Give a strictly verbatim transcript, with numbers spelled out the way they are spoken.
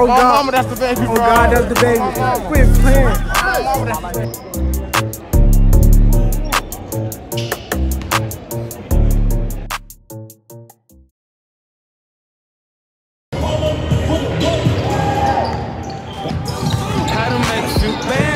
Oh My God. mama, that's the baby, Oh bro. God, that's the baby. Quit playing. My mama, that's the baby. How to make you bad.